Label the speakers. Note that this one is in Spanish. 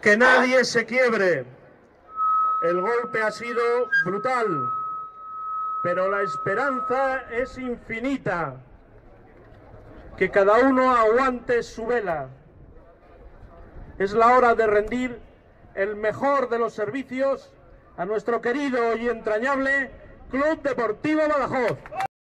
Speaker 1: Que nadie se quiebre. El golpe ha sido brutal, pero la esperanza es infinita. Que cada uno aguante su vela. Es la hora de rendir el mejor de los servicios a nuestro querido y entrañable Club Deportivo Badajoz.